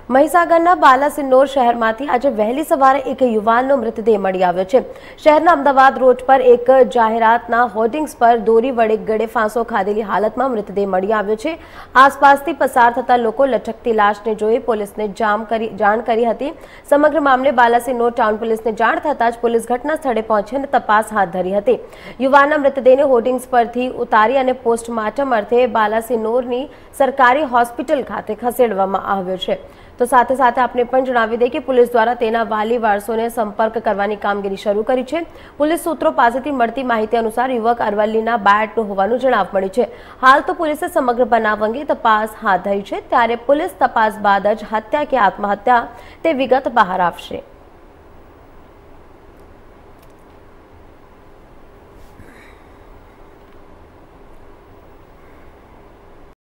મહીસાગરના બાલાસિનોર શહેરમાંથી આજે વહેલી સવારે એક યુવાનનો મૃતદેહ મળી આવ્યો છે। શહેરના અમદાવાદ રોડ પર એક જાહેરાતના હોર્ડિંગ્સ પર દોરી વડે ગળે ફાંસો ખાધેલી હાલતમાં મૃતદેહ મળી આવ્યો છે। આસપાસથી પસાર થતા લોકો લટકતી લાશને જોઈ પોલીસને જાણ કરી હતી। સમગ્ર મામલે બાલાસિનોર ટાઉન પોલીસને જાણ થતાં જ પોલીસ ઘટના સ્થળે પહોંચી અને તપાસ હાથ ધરી હતી। યુવાનના મૃતદેહને હોર્ડિંગ્સ પરથી ઉતારી અને પોસ્ટમોર્ટમ અર્થે બાલાસિનોરની સરકારી હોસ્પિટલ ખાતે ખસેડવામાં આવ્યો છે। तो साथ साथ आपने पण जणावी दे कि पुलिस द्वारा तेना वाली वारसोने संपर्क करवानी कामगीरी शरू करी छे। पुलिस सूत्रों पासेथी मळती माहिती अनुसार युवक अरवल्लीना बायटनो होवानुं जणाव मळ्युं छे। हाल तो पुलिसे समग्र बनाव अंगे तपास हाथ धरी छे, त्यारे पुलिस तपास बाद ज हत्या के आत्महत्या ते विगत बहार आवशे।